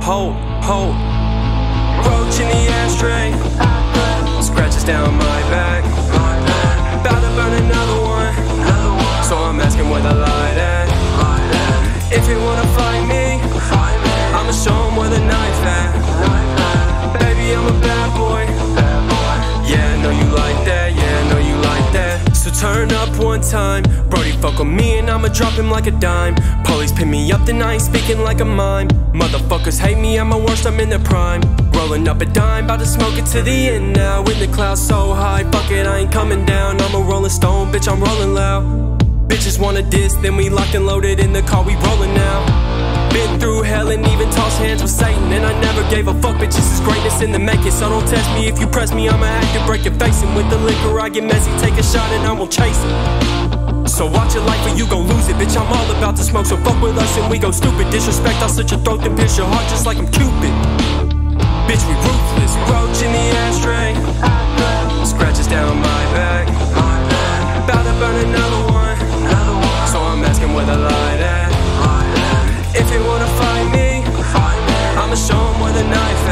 hold. Roach in the ashtray, scratches down my back. About to burn another one, so I'm asking where the light at. If you wanna fight me, I'ma show him where the knife at. Baby, I'm a bad boy. Yeah, I know you like that, yeah, I know you like that. So turn up one time, Brody fuck with me and I'ma drop him like a dime. Police pick me up, then I ain't speaking like a mime. Motherfuckers hate me, at my worst, I'm in their prime. Rolling up a dime, bout to smoke it to the end now. In the clouds so high, fuck it, I ain't coming down. I'm a rolling stone, bitch, I'm rolling loud. Bitches wanna diss, then we locked and loaded in the car, we rolling now. Been through hell and even tossed hands with Satan, and I never gave a fuck, bitch, this is greatness in the making. So don't test me, if you press me, I'ma act to break your face. And with the liquor I get messy, take a shot and I won't chase it. So watch your life or you gon' lose it, bitch, I'm all about to smoke. So fuck with us and we go stupid. Disrespect, I'll slit your throat then pierce your heart just like I'm Cupid. Bitch, we ruthless. Roach in the ashtray, scratches down my back. About to burn another one, so I'm asking where the light at. If you wanna fight me, I'ma show him where the knife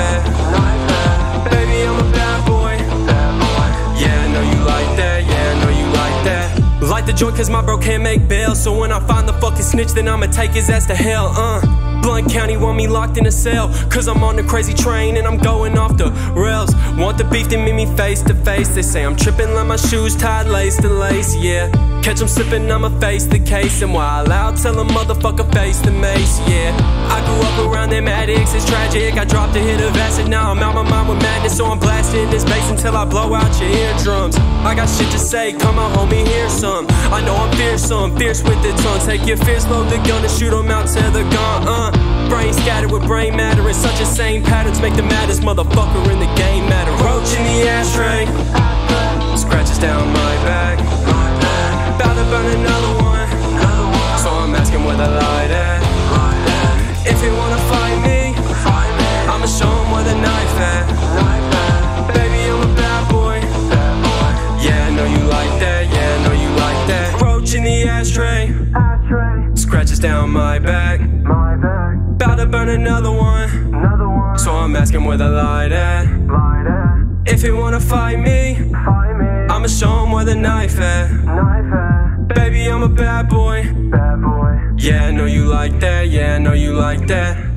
at. Baby, I'm a bad boy. Yeah, I know you like that, yeah, I know you like that. Light the joint cause my bro can't make bail, so when I find the fucking snitch, then I'ma take his ass to hell, Blunt County want me locked in a cell, cause I'm on the crazy train and I'm going off the rails. Want the beef, then meet me face to face. They say I'm tripping like my shoes tied lace to lace, yeah. Catch 'em slipping, I'ma face the case. And while out, tell a motherfucker face the mace, yeah. I grew up around them addicts, it's tragic. I dropped a hit of acid, now I'm out my mind with madness. So I'm blasting this bass until I blow out your eardrums. I got shit to say, come on homie, hear some. I know I'm fearsome, fierce with the tongue. Take your fierce, load the gun and shoot 'em out to the gun, Brain scattered with brain matter, and such insane patterns make the maddest motherfucker in the game matter. Roach in the ashtray, scratches down my back. About to burn another one, so I'm asking where the light at. If you wanna fight me, I'ma show him where the knife at. Baby, I'm a bad boy. Yeah, I know you like that, yeah, I know you like that. Roach in the ashtray, scratches down my back. About to burn another one, so I'm asking where the light at. If you wanna fight me, I'ma show him where the knife at. Baby, I'm a bad boy. Yeah, I know you like that, yeah, I know you like that.